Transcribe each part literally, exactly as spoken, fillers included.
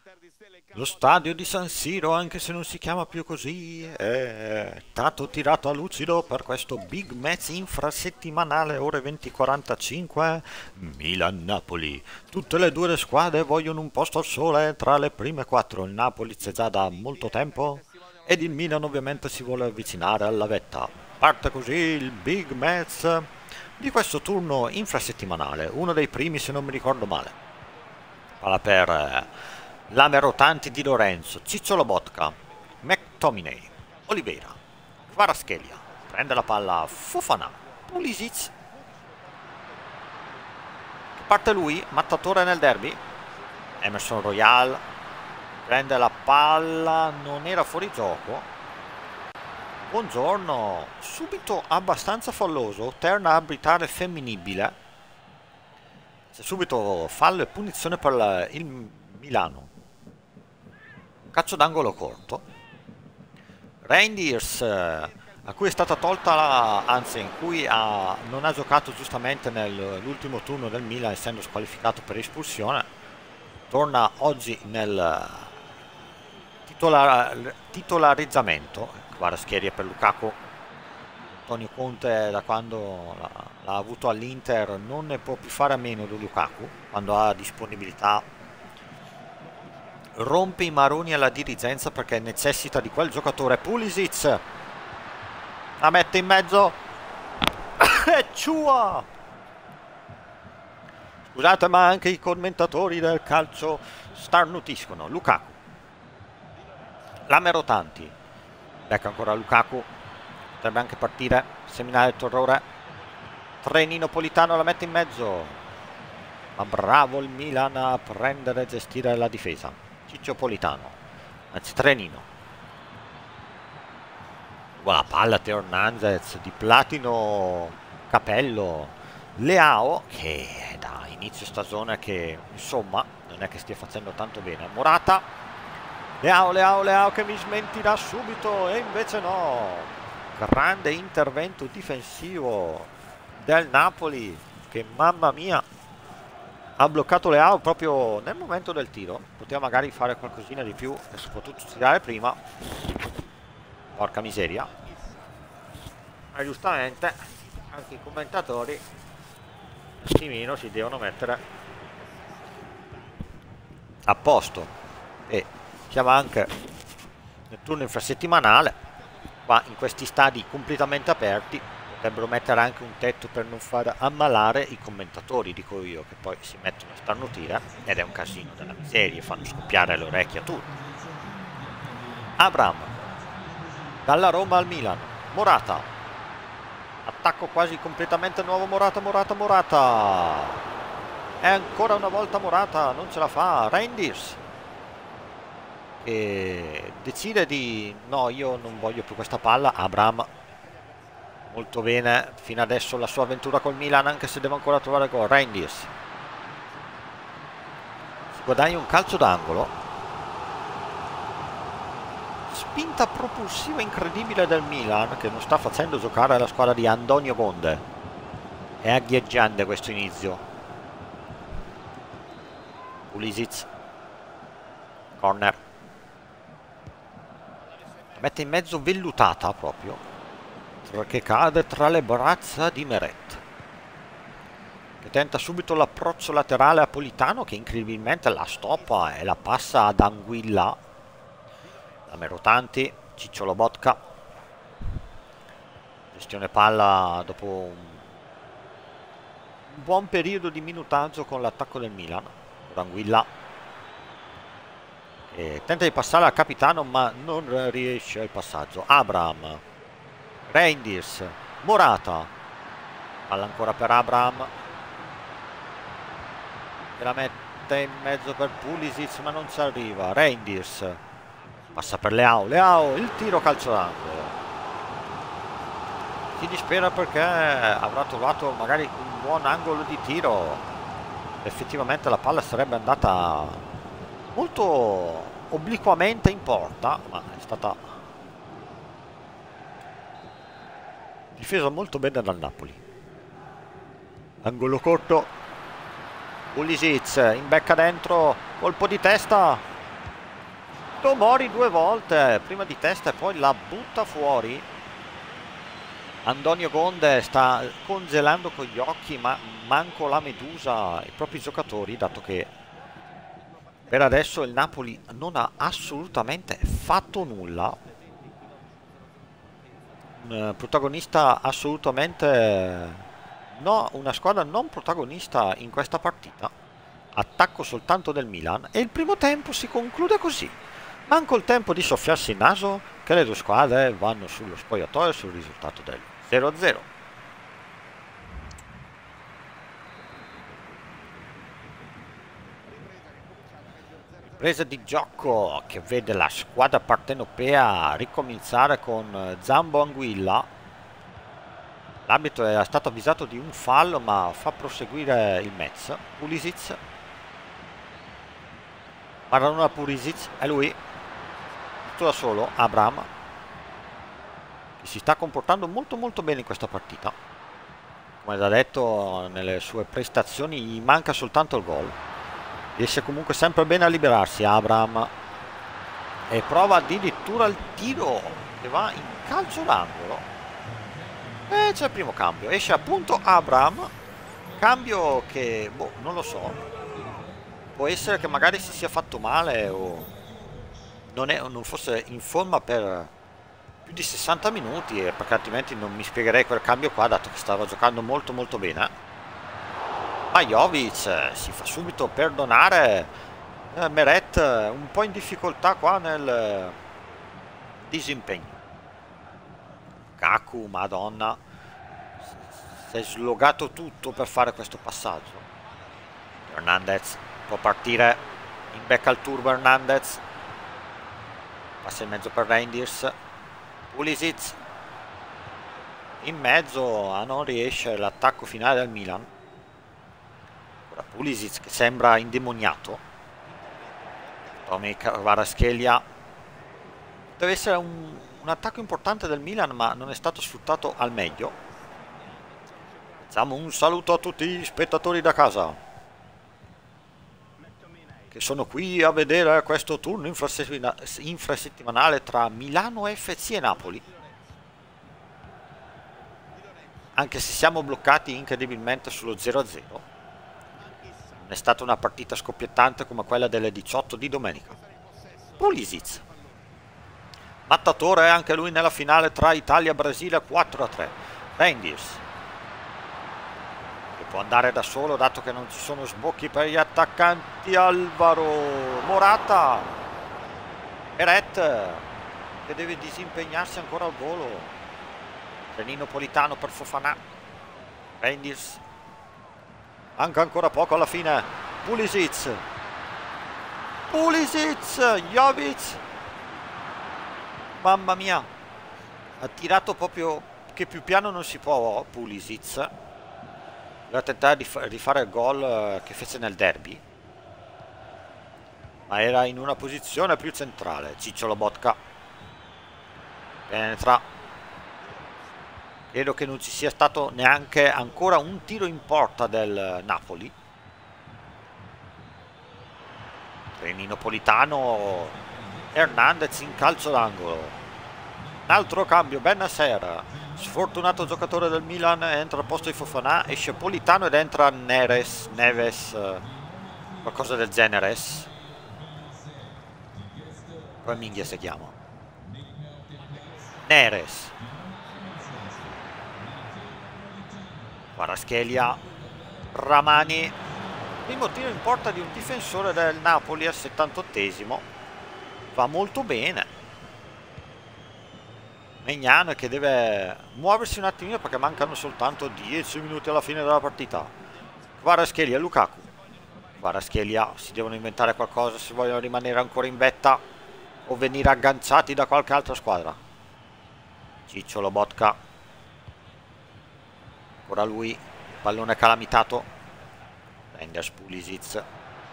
Lo stadio di San Siro, anche se non si chiama più così, è stato tirato a lucido per questo big match infrasettimanale, ore venti e quarantacinque, Milan-Napoli. Tutte le due le squadre vogliono un posto al sole tra le prime quattro. Il Napoli c'è già da molto tempo ed il Milan ovviamente si vuole avvicinare alla vetta. Parte così il big match di questo turno infrasettimanale, uno dei primi se non mi ricordo male. Palla per eh, lame rotanti di Lorenzo, Ciccio Lobotka, McTominay, Oliveira, Kvaratskhelia, prende la palla Fofana, Pulisic, che parte lui, mattatore nel derby, Emerson Royal, prende la palla, non era fuori gioco. Buongiorno, subito abbastanza falloso, terna arbitrale femminibile. C'è subito fallo e punizione per la, il Milano. Calcio d'angolo corto. Reindeers, eh, a cui è stata tolta la, anzi in cui ha, non ha giocato giustamente nell'ultimo turno del Milan, essendo squalificato per espulsione, torna oggi nel titolar, titolarizzamento. Kvaratskhelia per Lukaku. Antonio Conte, da quando l'ha avuto all'Inter, non ne può più fare a meno di Lukaku quando ha disponibilità. Rompe i maroni alla dirigenza perché necessita di quel giocatore. Pulisic la mette in mezzo e ciua. Scusate, ma anche i commentatori del calcio starnutiscono. Lukaku, lame rotanti, becca ancora Lukaku, potrebbe anche partire, seminare il terrore. Trenino Politano la mette in mezzo, ma bravo il Milan a prendere e gestire la difesa. Ciccio Politano, anzi Trenino, buona palla Teo Hernandez, di platino capello. Leao, che è da inizio stagione che insomma non è che stia facendo tanto bene. Morata, Leao, Leao, Leao che mi smentirà subito, e invece no. Grande intervento difensivo del Napoli che, mamma mia, ha bloccato Leao proprio nel momento del tiro. Poteva magari fare qualcosina di più e soprattutto tirare prima. Porca miseria. E giustamente anche i commentatori un attimino si devono mettere a posto, e siamo anche nel turno infrasettimanale. Qua in questi stadi completamente aperti potrebbero mettere anche un tetto per non far ammalare i commentatori, dico io, che poi si mettono a starnutire ed è un casino della miseria, fanno scoppiare le orecchie a tutti. Abraham, dalla Roma al Milan, Morata, attacco quasi completamente nuovo. Morata, Morata, Morata, e ancora una volta Morata non ce la fa. Reindeers e decide di no, io non voglio più questa palla. Abraham, molto bene fino adesso la sua avventura col Milan, anche se deve ancora trovare gol. Reindeers si guadagna un calcio d'angolo, spinta propulsiva incredibile del Milan, che non sta facendo giocare la squadra di Antonio Conte. È agghieggiante questo inizio. Pulisic, corner, mette in mezzo vellutata proprio, che cade tra le braccia di Meret, che tenta subito l'approccio laterale a Politano, che incredibilmente la stoppa e la passa ad Anguilla. Lame rotanti, Ciccio Lobotka, gestione palla dopo un buon periodo di minutaggio con l'attacco del Milan. Anguilla e tenta di passare al capitano, ma non riesce il passaggio. Abraham, Reindeers, Morata, palla ancora per Abraham, che la mette in mezzo per Pulisic, ma non ci arriva. Reindeers passa per Leao, Leao, il tiro calcio d'angolo. Si dispera perché avrà trovato magari un buon angolo di tiro. Effettivamente la palla sarebbe andata molto obliquamente in porta, ma è stata difesa molto bene dal Napoli. Angolo corto, Pulisic in becca dentro, colpo di testa, Tomori due volte, prima di testa e poi la butta fuori. Antonio Conte sta congelando con gli occhi, ma manco la medusa i propri giocatori, dato che per adesso il Napoli non ha assolutamente fatto nulla. Un protagonista assolutamente no, una squadra non protagonista in questa partita. Attacco soltanto del Milan e il primo tempo si conclude così. Manco il tempo di soffiarsi il naso che le due squadre vanno sullo spogliatoio sul risultato del zero a zero. Presa di gioco che vede la squadra partenopea ricominciare con Zambo Anguilla. L'arbitro era stato avvisato di un fallo, ma fa proseguire il match. Pulisic, Maradona Pulisic, è lui, tutto da solo. Abraham, che si sta comportando molto molto bene in questa partita. Come già detto, nelle sue prestazioni gli manca soltanto il gol. Riesce comunque sempre bene a liberarsi Abraham e prova addirittura il tiro che va in calcio d'angolo e c'è il primo cambio, esce appunto Abraham, cambio che boh, non lo so, può essere che magari si sia fatto male o non, è, non fosse in forma per più di sessanta minuti, perché altrimenti non mi spiegherei quel cambio qua, dato che stava giocando molto molto bene. Ma Jovic si fa subito perdonare. eh, Meret un po' in difficoltà qua nel disimpegno. Kaku, madonna, si è slogato tutto per fare questo passaggio. Hernandez può partire in becca al turbo. Hernandez passa in mezzo per Reinders. Pulisic in mezzo, a non riesce l'attacco finale del Milan. Pulisic che sembra indemoniato. Tommy Kvaratskhelia. Deve essere un, un attacco importante del Milan, ma non è stato sfruttato al meglio. Facciamo un saluto a tutti gli spettatori da casa che sono qui a vedere questo turno infrasettimanale tra Milano F C e Napoli. Anche se siamo bloccati incredibilmente sullo zero a zero. È stata una partita scoppiettante come quella delle diciotto di domenica. Pulisic, mattatore anche lui nella finale tra Italia e Brasile, quattro a tre. Reinders, che può andare da solo dato che non ci sono sbocchi per gli attaccanti. Alvaro Morata, Meret che deve disimpegnarsi ancora al volo. Renino Politano per Fofana. Reinders, manca ancora poco alla fine. Pulisic, Pulisic, Jovic, mamma mia, ha tirato proprio che più piano non si può. Pulisic doveva tentare di rifare il gol che fece nel derby, ma era in una posizione più centrale. Ciccio Lobotka penetra. Credo che non ci sia stato neanche ancora un tiro in porta del Napoli. Renino Politano, Hernandez in calcio d'angolo. Un altro cambio, Bennacer, sfortunato giocatore del Milan, entra al posto di Fofana, esce Politano ed entra Neres, Neves, qualcosa del genere. Come minchia si chiama? Neres. Kvaratskhelia, Ramani, primo tiro in porta di un difensore del Napoli al settantottesimo, va molto bene. Maignan che deve muoversi un attimino perché mancano soltanto dieci minuti alla fine della partita. Kvaratskhelia, Lukaku. Kvaratskhelia, si devono inventare qualcosa se vogliono rimanere ancora in vetta o venire agganciati da qualche altra squadra. Ciccio Lobotka, ancora lui, pallone calamitato. Reinders, Pulisic,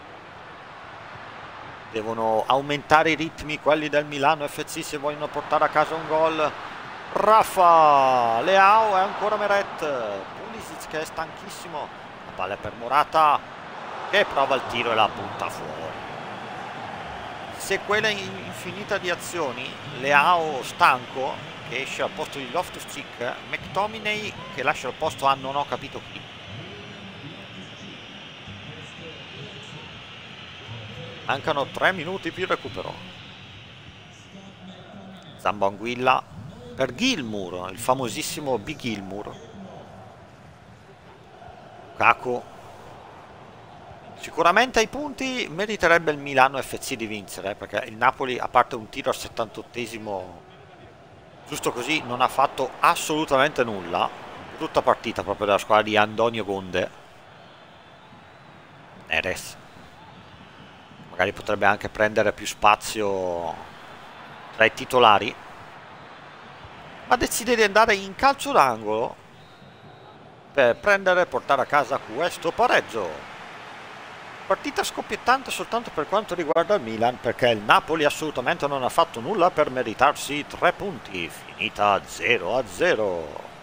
devono aumentare i ritmi quelli del Milano F C se vogliono portare a casa un gol. Rafa Leao e ancora Meret. Pulisic che è stanchissimo, la palla è per Morata che prova il tiro e la butta fuori. se quella infinita di azioni, Leao stanco, che esce al posto di Loftus-Cheek, McTominay che lascia il posto a non ho capito chi. Mancano tre minuti più recupero. Zambanguilla per Gilmour, il famosissimo Big Gilmour. Lukaku. Sicuramente ai punti meriterebbe il Milano F C di vincere, perché il Napoli, a parte un tiro al settantottesimo, giusto così, non ha fatto assolutamente nulla. Brutta partita proprio della squadra di Antonio Conte. Neres magari potrebbe anche prendere più spazio tra i titolari, ma decide di andare in calcio d'angolo per prendere e portare a casa questo pareggio. Partita scoppiettante soltanto per quanto riguarda il Milan, perché il Napoli assolutamente non ha fatto nulla per meritarsi tre punti, finita zero a zero.